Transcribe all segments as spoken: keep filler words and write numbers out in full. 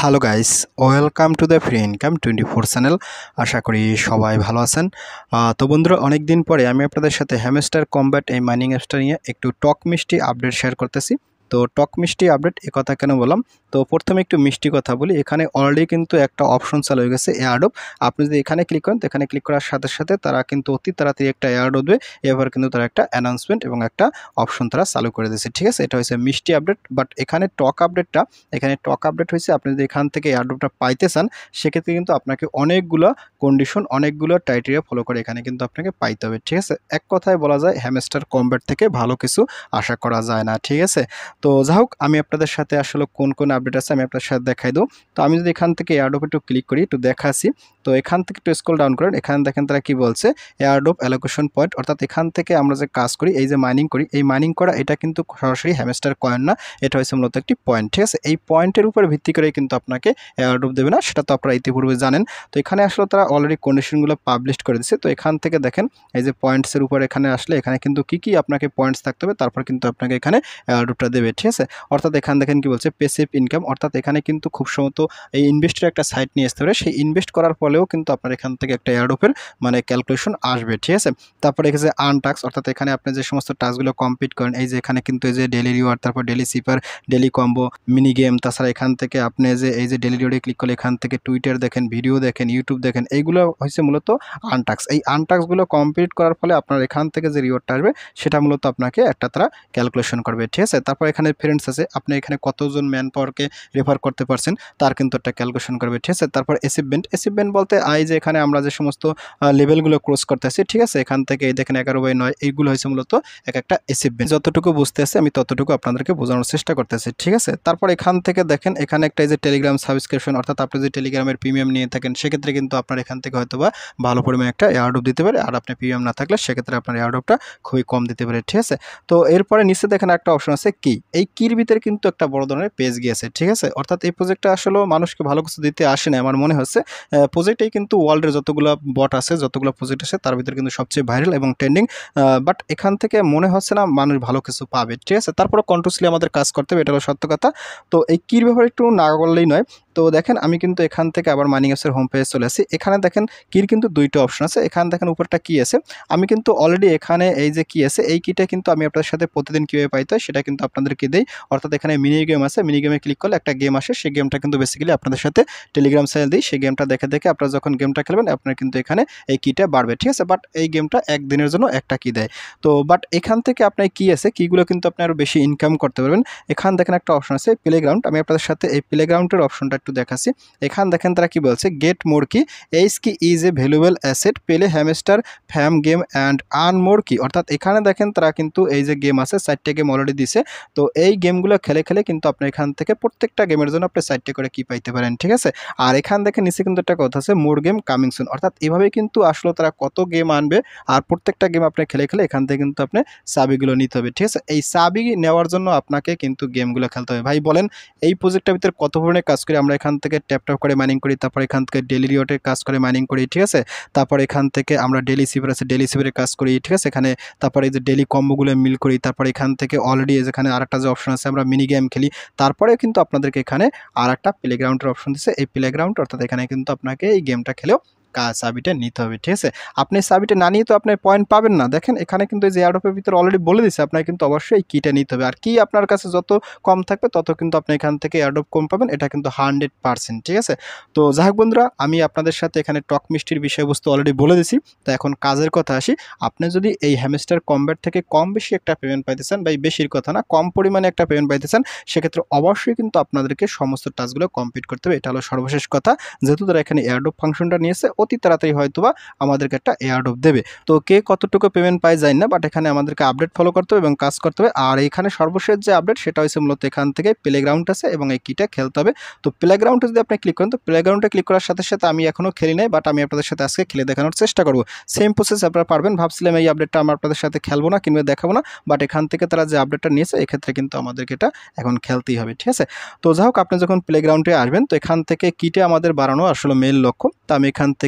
Hello guys, welcome to the free income twenty four channel. আশা করি সবাই ভালো আছেন। আহ, তো বন্ধুরা, অনেক দিন পরে আমি আপনাদের সাথে হ্যামস্টার কম্ব্যাট এই মাইনিং অ্যাপসটা নিয়ে একটু টক মিষ্টি আপডেট শেয়ার করতেছি। তো টক মিষ্টি আপডেট এ কথা কেন বললাম, তো প্রথমে একটু মিষ্টি কথা বলি। এখানে অলরেডি কিন্তু একটা অপশন চালু হয়ে গেছে এয়ারড্রপ। আপনি যদি এখানে ক্লিক করেন, তো এখানে ক্লিক করার সাথে সাথে তারা কিন্তু অতি তাড়াতাড়ি একটা এয়ারড্রপ দেবে। এবার কিন্তু তারা একটা অ্যানাউন্সমেন্ট এবং একটা অপশন তারা চালু করে দিয়েছে, ঠিক আছে। এটা হচ্ছে মিষ্টি আপডেট। বাট এখানে টক আপডেটটা এখানে টক আপডেট হয়েছে, আপনি যদি এখান থেকে এয়ারড্রপটা পাইতে চান, সেক্ষেত্রে কিন্তু আপনাকে অনেকগুলো কন্ডিশন অনেকগুলো ক্রাইটেরিয়া ফলো করে এখানে কিন্তু আপনাকে পাইতে হবে, ঠিক আছে। এক কথায় বলা যায় হ্যামস্টার কম্ব্যাট থেকে ভালো কিছু আশা করা যায় না, ঠিক আছে। তো যাই হোক, আমি আপনাদের সাথে আসলে কোন কোন আপডেট আছে আমি আপনাদের সাথে দেখাই দেবো। তো আমি যদি এখান থেকে এয়ারড্রপ একটু ক্লিক করি, একটু দেখাচ্ছি। তো এখান থেকে একটু স্ক্রল ডাউন করেন, এখানে দেখেন তারা কি বলছে, এয়ারড্রপ অ্যালোকেশন পয়েন্ট, অর্থাৎ এখান থেকে আমরা যে কাজ করি, এই যে মাইনিং করি, এই মাইনিং করা এটা কিন্তু সরাসরি হ্যামস্টার কয়েন না, এটা হচ্ছে মূলত একটি পয়েন্ট, ঠিক আছে। এই পয়েন্টের উপর ভিত্তি করে কিন্তু আপনাকে এয়ারড্রপ দেবে না, সেটা তো আপনারা ইতিপূর্বে জানেন। তো এখানে আসলে তারা অলরেডি কন্ডিশনগুলো পাবলিশ করে দিচ্ছে। তো এখান থেকে দেখেন এই যে পয়েন্টসের উপর এখানে আসলে এখানে কিন্তু কি কি আপনাকে পয়েন্টস থাকতে হবে, তারপর কিন্তু আপনাকে এখানে এয়ারড্রপটা দেবে, ঠিক আছে। অর্থাৎ এখানে দেখেন কি বলছে, প্যাসিভ ইনকাম, অর্থাৎ এখানে কিন্তু খুব সম্ভবত এই ইনভেস্টের একটা সাইট নিয়ে আসতে পারে, সেই ইনভেস্ট করার ফলেও কিন্তু আপনার এখান থেকে একটা এয়ারড্রপের মানে ক্যালকুলেশন আসবে, ঠিক আছে। তারপরে এখানে আর্ন টাস্ক, অর্থাৎ এখানে আপনি যে সমস্ত টাস্কগুলো কমপ্লিট করেন, এই যে এখানে কিন্তু এই যে ডেলি রিওয়ার্ড, তারপর daily cipher, daily combo, mini game, তাছাড়া এখান থেকে আপনি যে এই যে ডেলি রিওয়ার্ডে ক্লিক করলে এখান থেকে টুইটার দেখেন, ভিডিও দেখেন, ইউটিউব দেখেন, এইগুলো হচ্ছে মূলত আর্ন টাস্ক। এই আর্ন টাস্কগুলো কমপ্লিট করার ফলে আপনার এখান থেকে যে রিওয়ার্ডটা আসবে সেটা মূলত আপনাকে একটা তারা ক্যালকুলেশন করবে, ঠিক আছে। তারপর এখানে ফ্রেন্ডস আছে, আপনি এখানে কতজন ম্যান পাওয়ারকে রেফার করতে পারছেন তার কিন্তু একটা ক্যালকুলেশন করবে, ঠিক আছে। তারপর অ্যাচিভমেন্ট, অ্যাচিভমেন্ট বলতে আই যে এখানে আমরা যে সমস্ত লেভেলগুলো ক্রস করতেছি, ঠিক আছে, এখান থেকে এই দেখেন এগারো বাই নয়, এইগুলো হচ্ছে মূলত এক একটা অ্যাচিভমেন্ট। যতটুকু বুঝতেছি আমি ততটুকু আপনাদেরকে বোঝানোর চেষ্টা করতেছি, ঠিক আছে। তারপর এখান থেকে দেখেন এখানে একটা এই যে টেলিগ্রাম সাবস্ক্রিপশন, অর্থাৎ আপনি যদি টেলিগ্রামের প্রিমিয়াম নিয়ে থাকেন, সেক্ষেত্রে কিন্তু আপনার এখান থেকে হয়তো বা ভালো পরিমাণে একটা এয়ারড্রপ দিতে পারে, আর আপনি প্রিমিয়াম না থাকলে সেক্ষেত্রে আপনার এয়ারড্রপটা খুবই কম দিতে পারে, ঠিক আছে। তো এরপরে নিচে দেখেন একটা অপশন আছে কি, এই কির ভিতরে কিন্তু একটা বড় ধরনের পেজ গিয়েছে, ঠিক আছে। অর্থাৎ এই প্রজেক্টটা আসলে মানুষকে ভালো কিছু দিতে আসে না, আমার মনে হচ্ছে প্রজেক্টটাই কিন্তু ওয়ার্ল্ডের যতগুলো বট আছে, যতগুলো প্রজেক্ট আছে, তার ভিতরে কিন্তু সবচেয়ে ভাইরাল এবং ট্রেন্ডিং। বাট এখান থেকে মনে হচ্ছে না মানুষ ভালো কিছু পাবে, ঠিক আছে। তারপরে কন্টিনিউসলি আমাদের কাজ করতে হবে, এটা হলো সত্য কথা। তো এই কির ব্যাপারে একটু না করলেই নয়। তো দেখেন আমি কিন্তু এখান থেকে আবার মাইনিং অ্যাপসের হোম পেজে চলে আসি। এখানে দেখেন কির কিন্তু দুইটা অপশন আছে, এখানে দেখেন উপরটা কি আছে, আমি কিন্তু অলরেডি এখানে এই যে কি আছে, এই কিটা কিন্তু আমি আপনাদের সাথে প্রতিদিন কীভাবে পাইতে হয় সেটা কিন্তু আপনাদেরকে দেই। অর্থাৎ এখানে মিনি গেম আছে, মিনি গেমে ক্লিক করলে একটা গেম আসে, সেই গেমটা কিন্তু বেসিক্যালি আপনাদের সাথে টেলিগ্রাম চ্যানেল দিই, সেই গেমটা দেখে দেখে আপনারা যখন গেমটা খেলবেন আপনার কিন্তু এখানে এই কিটা বাড়বে, ঠিক আছে। বাট এই গেমটা একদিনের জন্য একটা কি দেয়। তো বাট এখান থেকে আপনার কি আছে, কিগুলো কিন্তু আপনি আরও বেশি ইনকাম করতে পারবেন। এখান দেখেন একটা অপশন আছে প্লেগ্রাউন্ড, আমি আপনাদের সাথে এই প্লেগ্রাউন্ডের অপশনটা একটু দেখাচ্ছি। এখান দেখেন তারা কি বলছে, get more key, ace key is a valuable asset, পেলে Hamster fam game and earn more key. অর্থাৎ এখানে দেখেন তারা কিন্তু এই যে গেম আছে চারটে গেম অলরেডি দিছে। তো এই গেমগুলো খেলে খেলে কিন্তু আপনি এখান থেকে প্রত্যেকটা গেমের জন্য আপনি চারটে করে কি পাইতে পারেন, ঠিক আছে। আর এখান দেখেন নিচে কিন্তু একটা কথা আছে, মোর গেম কামিং সুন, অর্থাৎ এভাবে কিন্তু আসলে তারা কত গেম আনবে, আর প্রত্যেকটা গেম আপনি খেলে খেলে এখান থেকে কিন্তু আপনি চাবিগুলো নিতে হবে, ঠিক আছে। এই চাবি নেওয়ার জন্য আপনাকে কিন্তু গেমগুলো খেলতে হবে। ভাই বলেন এই প্রজেক্টটার ভিতরে কত ধরনের কাজ করি আমরা, এখান থেকে ট্যাপ ট্যাপ করে মাইনিং করি, তারপর এখান থেকে ডেলি রিওয়ার্ডের কাজ করে মাইনিং করি, ঠিক আছে। তারপর এখান থেকে আমরা ডেলি সিভার আছে, ডেলি সিভারের কাজ করি, ঠিক আছে। এখানে তারপরে এই যে ডেলি কম্বোগুলো মিল করি, তারপর এখান থেকে অলরেডি যেখানে আরেকটা যে অপশন আছে আমরা মিনি গেম খেলি। তারপরে কিন্তু আপনাদেরকে এখানে আর একটা প্লেগ্রাউন্ডের অপশন দিচ্ছে, এই প্লেগ্রাউন্ড, অর্থাৎ এখানে কিন্তু আপনাকে এই গেমটা খেলেও চাবিটা নিতে হবে, ঠিক আছে। আপনি চাবিটা না নিয়ে তো আপনি পয়েন্ট পাবেন না। দেখেন এখানে কিন্তু এই যে এয়ারড্রপের ভিতরে অলরেডি বলে দিচ্ছে আপনাকে কিন্তু অবশ্যই এই কিটা নিতে হবে, আর কি আপনার কাছে যত কম থাকবে তত কিন্তু আপনি এখান থেকে এয়ারড্রপ কম পাবেন, এটা কিন্তু হান্ড্রেড পার্সেন্ট, ঠিক আছে। তো যাই হোক বন্ধুরা, আমি আপনাদের সাথে এখানে টক মিষ্টির বিষয়বস্তু অলরেডি বলে দিছি। তো এখন কাজের কথা আসি, আপনি যদি এই হ্যামস্টার কম্ব্যাট থেকে কম বেশি একটা পেমেন্ট পাইতে চান, বা এই বেশির কথা না, কম পরিমাণে একটা পেমেন্ট পাইতে চান, সেক্ষেত্রে অবশ্যই কিন্তু আপনাদেরকে সমস্ত টাস্কগুলো কমপ্লিট করতে হবে, এটা হলো সর্বশেষ কথা। যেহেতু তারা এখানে এয়ারড্রপ ফাংশনটা নিয়েছে, অতি তাড়াতাড়ি হয়তো আমাদেরকে একটা এয়ারড্রপ দেবে। তো কে কতটুকু পেমেন্ট পায় যায় না, বাট এখানে আমাদেরকে আপডেট ফলো করতে হবে এবং কাজ করতে হবে। আর এখানে সর্বশেষ যে আপডেট সেটা হচ্ছে মূলত এখান থেকে প্লেগ্রাউন্ড আছে এবং এই কিটা খেলতে হবে। তো প্লেগ্রাউন্ডে যদি আপনি ক্লিক করেন, তো প্লেগ্রাউন্ডে ক্লিক করার সাথে সাথে আমি এখনও খেলি নাই, বাট আমি আপনাদের সাথে আজকে খেলে দেখানোর চেষ্টা করব। সেম প্রসেস আপনারা পারবেন। ভাবছিলাম এই আপডেটটা আমরা আপনাদের সাথে খেলবো না কিংবা দেখাবো না, বাট এখান থেকে তারা যে আপডেটটা নিয়েছে এক্ষেত্রে কিন্তু আমাদেরকে এটা এখন খেলতেই হবে, ঠিক আছে। তো যাই হোক, আপনি যখন প্লেগ্রাউন্ডে আসবেন, তো এখান থেকে কিটা আমাদের বাড়ানো আসলে মেইন লক্ষ্য। তো আমি এখান থেকে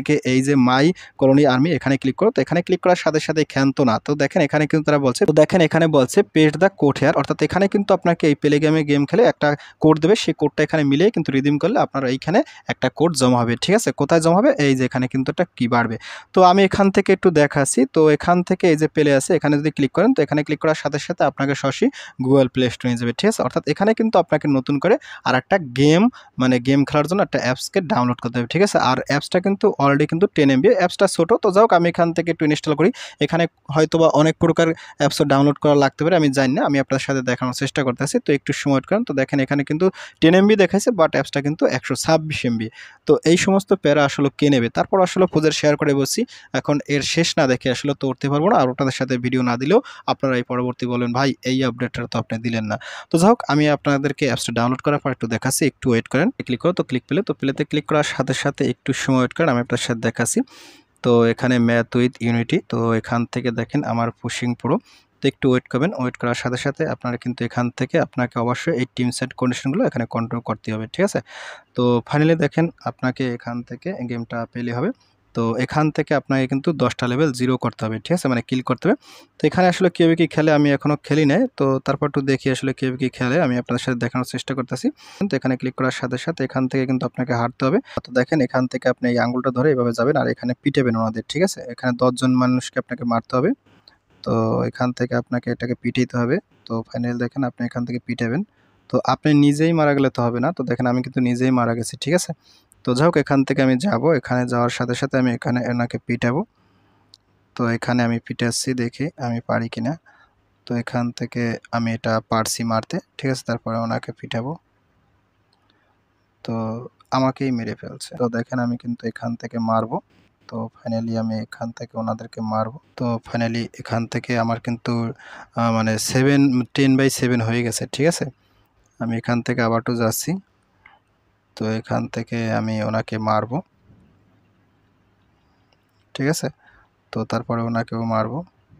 থেকে এই যে মাই কলোনি আর্মি এখানে ক্লিক করো। তো এখানে ক্লিক করার সাথে সাথে ক্ষান্ত না, তো দেখেন এখানে কিন্তু তারা বলছে, তো দেখেন এখানে বলছে পেস্ট দ্য কোড হেয়ার, অর্থাৎ এখানে কিন্তু আপনাকে এই প্লে গেমে গেম খেলে একটা কোড দেবে, সেই কোডটা এখানে মিলিয়ে কিন্তু রিডিম করলে আপনার এইখানে একটা কোড জমা হবে। ঠিক আছে, কোথায় জমা হবে? এই যে এখানে কিন্তু একটা কি বাড়বে। তো আমি এখান থেকে একটু দেখাচ্ছি। তো এখান থেকে এই যে প্লে আছে এখানে যদি ক্লিক করেন, তো এখানে ক্লিক করার সাথে সাথে আপনাকে সরাসরি গুগল প্লে স্টোরে নিয়ে যাবে। ঠিক আছে, অর্থাৎ এখানে কিন্তু আপনাকে নতুন করে আর একটা গেম মানে গেম খেলার জন্য একটা অ্যাপসকে ডাউনলোড করতে হবে। ঠিক আছে, আর অ্যাপসটা কিন্তু অলরেডি কিন্তু টেন এমবি, অ্যাপসটা ছোটো। তো যাই হোক আমি এখান থেকে একটু ইনস্টল করি। এখানে হয়তোবা অনেক প্রকার অ্যাপসও ডাউনলোড করা লাগতে পারে, আমি জানি না, আমি আপনার সাথে দেখানোর চেষ্টা করতেছি। তো একটু সময় করেন। তো দেখেন এখানে কিন্তু টেন এমবি দেখাইছে, বাট অ্যাপসটা কিন্তু একশো ছাব্বিশ এমবি। তো এই সমস্ত প্যারা আসলে কে নেবে? তারপর আসলে প্রজেক্ট শেয়ার করে বসছি, এখন এর শেষ না দেখে আসলে তো উঠতে পারবো না, আর ওটাদের সাথে ভিডিও না দিলেও আপনারা এই পরবর্তী বলেন ভাই এই আপডেটটা তো আপনি দিলেন না। তো যাই হোক আমি আপনাদেরকে অ্যাপসটা ডাউনলোড করার পর একটু দেখাচ্ছি, একটু ওয়েট করেন। ক্লিক করো, তো ক্লিক পেলে, তো প্লেতে ক্লিক করার সাথে সাথে একটু সময় ওয়েট করেন, আমি আপনার সাথে দেখাচ্ছি। তো এখানে ম্যাথ উইথ ইউনিটি, তো এখান থেকে দেখেন আমার পুশিং প্রো। তো একটু ওয়েট করবেন, ওয়েট করার সাথে সাথে আপনারা কিন্তু এখান থেকে আপনাকে অবশ্যই এই টিম সেট কন্ডিশনগুলো এখানে কন্ট্রোল করতে হবে। ঠিক আছে, তো ফাইনালি দেখেন আপনাকে এখান থেকে গেমটা পেলে হবে। তো এখান থেকে আপনাকে কিন্তু দশটা লেভেল জিরো করতে হবে। ঠিক আছে, মানে কিল করতে হবে। তো এখানে আসলে কেউ কি খেলে, আমি এখনও খেলি নাই। তো তারপর একটু দেখি আসলে কেউ কি খেলে, আমি আপনাদের সাথে দেখানোর চেষ্টা করতেছি। তো এখানে ক্লিক করার সাথে সাথে এখান থেকে কিন্তু আপনাকে হাঁটতে হবে। তো দেখেন এখান থেকে আপনি এই আঙুলটা ধরে এভাবে যাবেন আর এখানে পিটাবেন ওনাদের। ঠিক আছে, এখানে দশজন মানুষকে আপনাকে মারতে হবে। তো এখান থেকে আপনাকে এটাকে পিটাইতে হবে। তো ফাইনালি দেখেন আপনি এখান থেকে পিটাবেন। তো আপনি নিজেই মারা গেলে তো হবে না, তো দেখেন আমি কিন্তু নিজেই মারা গেছি। ঠিক আছে, তো যাই হোক এখান থেকে আমি যাব, এখানে যাওয়ার সাথে সাথে আমি এখানে এনাকে পিটাবো। তো এখানে আমি পিটাচ্ছি, দেখি আমি পারি কিনা। তো এখান থেকে আমি এটা পারছি মারতে। ঠিক আছে, তারপরে ওনাকে পিটাবো। তো আমাকেই মেরে ফেলছে। তো দেখেন আমি কিন্তু এখান থেকে মারবো। তো ফাইনালি আমি এখান থেকে ওনাদেরকে মারবো। তো ফাইনালি এখান থেকে আমার কিন্তু মানে সেভেন টেন বাই সেভেন হয়ে গেছে। ঠিক আছে, আমি এখান থেকে আবার তো যাচ্ছি। তো এখান থেকে আমি ওনাকে মারবো। ঠিক আছে, তো তারপরে ওনাকেও মারবো।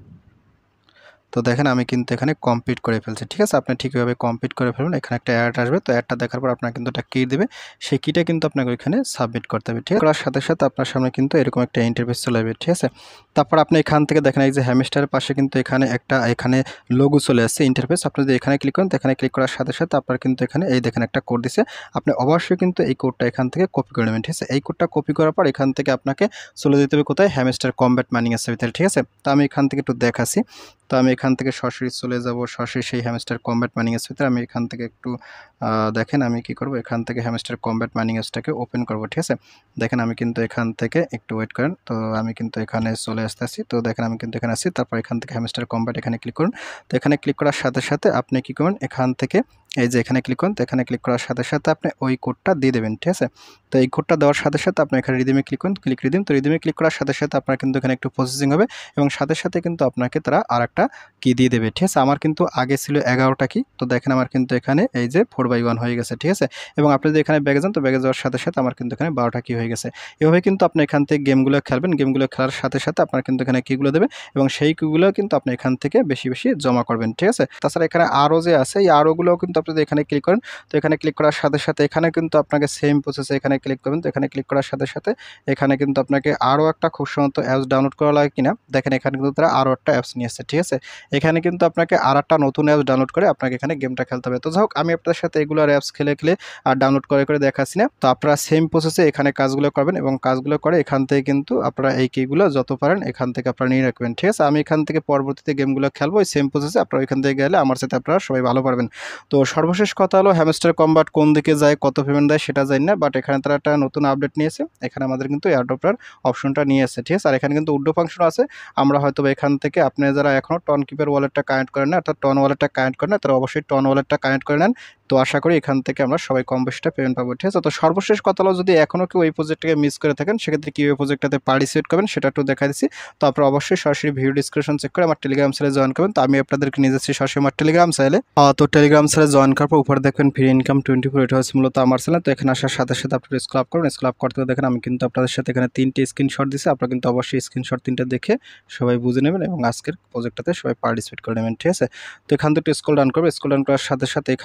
তো দেখেন আমি কিন্তু এখানে কমপ্লিট করে ফেলছি। ঠিক আছে, আপনি ঠিকভাবে কমপ্লিট করে ফেলুন। এখানে একটা অ্যাড আসবে, তো অ্যাডটা দেখার পর আপনার কিন্তু একটা কি দেবে, সেই কিটা কিন্তু আপনাকে ওইখানে সাবমিট করতে হবে। ঠিক আছে, করার সাথে সাথে আপনার সামনে কিন্তু এরকম একটা ইন্টারফেস চলে আসবে। ঠিক আছে, তারপর আপনি এখান থেকে দেখেন এই যে হ্যামস্টারের পাশে কিন্তু এখানে একটা এখানে লোগো চলে আসছে ইন্টারফেস। আপনি যদি এখানে ক্লিক করেন, তো এখানে ক্লিক করার সাথে সাথে আপনার কিন্তু এখানে এই দেখেন একটা কোড দিছে, আপনি অবশ্যই কিন্তু এই কোডটা এখান থেকে কপি করে নেবেন। ঠিক আছে, এই কোডটা কপি করার পর এখান থেকে আপনাকে চলে যেতে হবে কোথায়, হ্যামস্টার কমব্যাট মাইনিং এর ভিতরে। ঠিক আছে, তো আমি এখান থেকে একটু দেখাচ্ছি। তো আমি এখান থেকে সরাসরি চলে যাব সরাসরি সেই হ্যামস্টার কমব্যাট মাইনিং এর ভিতরে। আমি এখান থেকে একটু দেখেন আমি কি করব, এখান থেকে হ্যামস্টার কমব্যাট মাইনিং এসটাকে ওপেন করব। ঠিক আছে, দেখেন আমি কিন্তু এখান থেকে একটু ওয়েট করেন। তো আমি কিন্তু এখানে চলে আসতেছি। তো দেখেন আমি কিন্তু এখানে আসছি, তারপর এখান থেকে হ্যামস্টার কমব্যাট এখানে ক্লিক করুন। তো এখানে ক্লিক করার সাথে সাথে আপনি কি করবেন, এখান থেকে এই যে এখানে ক্লিক করুন। তো এখানে ক্লিক করার সাথে সাথে আপনি ওই কোডটা দিয়ে দেবেন। ঠিক আছে, তো এই কোডটা দেওয়ার সাথে সাথে আপনি এখানে রিডিমে ক্লিক করুন, ক্লিক রিডিম। তো রিডিমে ক্লিক করার সাথে সাথে আপনার কিন্তু এখানে একটু প্রসেসিং হবে এবং সাথে সাথে কিন্তু আপনাকে তারা আর একটা কি দিয়ে দেবে। ঠিক আছে, আমার কিন্তু আগে ছিল এগারোটা কি, তো দেখেন আমার কিন্তু এখানে এই যে ফোর বাই ওয়ান হয়ে গেছে। ঠিক আছে, এবং আপনি যদি এখানে ব্যাগে যান, তো ব্যাগে যাওয়ার সাথে সাথে আমার কিন্তু এখানে বারোটা কি হয়ে গেছে। এভাবে কিন্তু আপনি এখান থেকে গেমগুলো খেলবেন, গেমগুলো খেলার সাথে সাথে আপনার কিন্তু এখানে কিগুলো দেবে এবং সেই কিগুলো কিন্তু আপনি এখান থেকে বেশি বেশি জমা করবেন। ঠিক আছে, তাছাড়া এখানে আরও যে আছে এই আরোগুলোও কিন্তু আপনি এখানে ক্লিক করেন। তো এখানে ক্লিক করার সাথে সাথে এখানে কিন্তু আপনাকে সেম প্রসেসে এখানে ক্লিক করবেন। তো এখানে ক্লিক করার সাথে সাথে এখানে কিন্তু আপনাকে আরও একটা খুব সম্ভবত অ্যাপস ডাউনলোড করা লাগে কিনা, দেখেন এখানে কিন্তু তারা আরও একটা অ্যাপস নিয়ে আসছে। ঠিক আছে, এখানে কিন্তু আপনাকে আর একটা নতুন অ্যাপস ডাউনলোড করে আপনাকে এখানে গেমটা খেলতে হবে। তো যাই হোক আমি আপনার সাথে এগুলোর অ্যাপস খেলে খেলে আর ডাউনলোড করে করে দেখাচ্ছি না। তো আপনারা সেম প্রসেসে এখানে কাজগুলো করবেন এবং কাজগুলো করে এখান থেকে কিন্তু আপনারা এই কিগুলো যত পারেন এখান থেকে আপনারা নিয়ে রাখবেন। ঠিক আছে, আমি এখান থেকে পরবর্তীতে গেমগুলো খেলবো ওই সেম প্রসেসে, আপনারা ওইখান থেকে গেলে আমার সাথে আপনারা সবাই ভালো পারবেন। তো সর্বশেষ কথা হলো হ্যামস্টার কমব্যাট কোন দিকে যায়, কত পেমেন্ট দেয় সেটা জানি না, বাট এখানে তারা একটা নতুন আপডেট নিয়েছে। এখানে আমাদের কিন্তু এয়ারড্রপটার অপশনটা নিয়ে আসছে। ঠিক আছে, আর এখানে কিন্তু উড্ডো ফাংশন আছে। আমরা হয়তো এখান থেকে আপনি যারা এখনও টন কিপের ওয়ালেটটা কানেক্ট করেন না, অর্থাৎ টন ওয়ালেটটা কানেক্ট করেন না, তারা অবশ্যই টন ওয়ালেটটা কানেক্ট করে নেন। তো আশা করি এখান থেকে আমরা সবাই কম বেশিটা পেমেন্ট পাবো। ঠিক আছে, তো সর্বশেষ কথা হলো যদি এখনও কেউ এই প্রজেক্টটাকে মিস করে থাকেন সেক্ষেত্রে কীভাবে প্রজেক্টটাতে পার্টিসিপেট করবেন সেটা একটু দেখা দিচ্ছি। তো আপনারা অবশ্যই সরাসরি ভিডিও ডিসক্রিপশন চেক করে আমার টেলিগ্রাম চ্যানেলে জয়েন করবেন। তো আমি আপনাদেরকে নিয়ে যাচ্ছি সরাসরি আমার টেলিগ্রাম চ্যানেলে। তো টেলিগ্রাম চ্যানেলে জয়েন করার পর উপরে দেখবেন ফ্রি ইনকাম টোয়েন্টি ফোর, এটা হচ্ছে মূলত আমার চ্যানেল। তো এখানে আসার সাথে সাথে আপনারা স্ক্রল আপ করবেন, স্ক্রল আপ করতে দেখেন আমি কিন্তু আপনাদের সাথে এখানে তিনটে স্ক্রিনশট দিচ্ছি। আপনারা কিন্তু অবশ্যই স্ক্রিনশট তিনটা দেখে সবাই বুঝে নেবেন এবং আজকের প্রজেক্টটাতে সবাই পার্টিসিপেট করে নেবেন। ঠিক আছে, তো এখান থেকে স্ক্রল ডাউন করবে, স্ক্রল ডাউন করার সাথে সাথে এখান থেকে আমি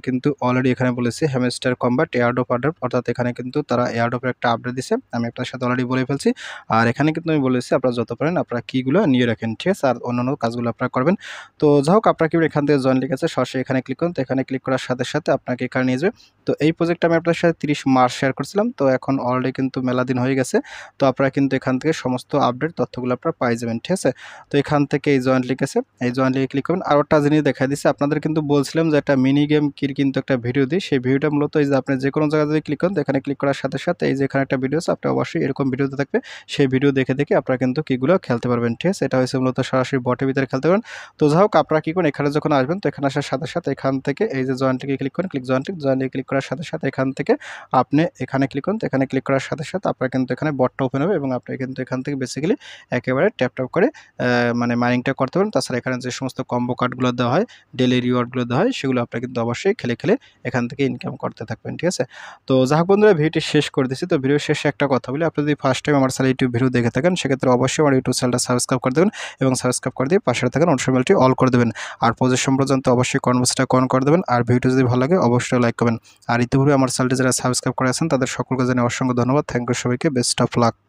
কিন্তু অলরেডি এখানে বলেছি হ্যামস্টার কম্বাট এয়ারড্রপ আপডেট, অর্থাৎ এখানে কিন্তু তারা এয়ারড্রপের একটা আপডেট দিছে, আমি আপনার সাথে অলরেডি বলে ফেলছি। আর এখানে কিন্তু আমি বলেছি আপনারা যত পারেন আপনারা কিগুলো নিয়ে রাখেন, ঠিক আছে, আর অন্যান্য কাজগুলো আপনারা করবেন। তো যাই হোক, আপনারা কি এখান থেকে জয়েন লিঙ্ক আছে সরাসরি এখানে ক্লিক করুন। তো এখানে ক্লিক করার সাথে সাথে আপনাকে এখানে নিয়ে যাবে। তো এই প্রজেক্টটা আমি আপনার সাথে তিরিশ মার্চ শেয়ার করছিলাম, তো এখন অলরেডি কিন্তু মেলা দিন হয়ে গেছে। তো আপনারা কিন্তু এখান থেকে সমস্ত আপডেট তথ্যগুলো আপনারা পাই যাবেন, ঠিক আছে। তো এখান থেকে এই জয়েন্ট লিঙ্ক আছে, এই জয়েন্ট লিঙ্কে ক্লিক করবেন। আর একটা জিনিস দেখা দিচ্ছে, আপনাদের কিন্তু বলছিলাম যে একটা মিনি গেম কির কিন্তু একটা ভিডিও দিই, সেই ভিডিওটা মূলত এই যে আপনি যে কোনো জায়গায় যদি ক্লিক করেন, তো এখানে ক্লিক করার সাথে সাথে এই যে এখানে একটা ভিডিও আছে, আপনি অবশ্যই এরকম ভিডিওতে থাকবে, সেই ভিডিও দেখে দেখে আপনারা কিন্তু কিগুলো খেলতে পারবেন, ঠিক আছে। এটা হচ্ছে মূলত সরাসরি বটের ভিতরে খেলতে পারবেন। তো যাই হোক, আপনারা কি করেন, এখানে যখন আসবেন তো এখানে আসার সাথে সাথে এখান থেকে এই যে জয়েন্ট লিঙ্কে ক্লিক করেন, ক্লিক জয়েন্ট লিঙ্ক জয়েন্ট লিঙ্কে ক্লিক করার সাথে সাথে এখান থেকে আপনি এখানে ক্লিক করুন। তো এখানে ক্লিক করার সাথে সাথে আপনার কিন্তু এখানে বটটা ওপেন হবে এবং আপনি কিন্তু এখান থেকে বেসিক্যালি একেবারে ট্যাপ ট্যাপ করে মানে মাইনিংটা করতে পারেন। তাছাড়া এখানে যে সমস্ত কম্বো কার্ডগুলো দেওয়া হয়, ডেলি রিওয়ার্ডগুলো দেওয়া হয়, সেগুলো আপনারা কিন্তু অবশ্যই খেলে খেলে এখান থেকে ইনকাম করতে থাকবেন, ঠিক আছে। তো যাই হোক বন্ধুরা, ভিডিওটি শেষ করে দিচ্ছি। তো ভিডিও শেষে একটা কথা বলি, আপনি যদি ফার্স্ট টাইম আমার চ্যানেল ইউটিউব ভিডিও দেখে থাকেন, সেক্ষেত্রে অবশ্যই আমার ইউটিউব চ্যানেলটা সাবস্ক্রাইব করে দেবেন এবং সাবস্ক্রাইব করে দিয়ে পাশে থাকেন নোটিফিকেশনটি অল করে দেবেন। আর পজিশন পর্যন্ত অবশ্যই কনভার্সটা কন করে দেবেন। আর ভিডিও যদি ভালো লাগে অবশ্যই লাইক করবেন। আর ইতিপূর্বে আমার চ্যানেলটি যারা সাবস্ক্রাইব করে আছেন তাদের সকলকে জানাই অসংখ্য ধন্যবাদ। থ্যাংক ইউ সবাইকে, বেস্ট অফ লাক।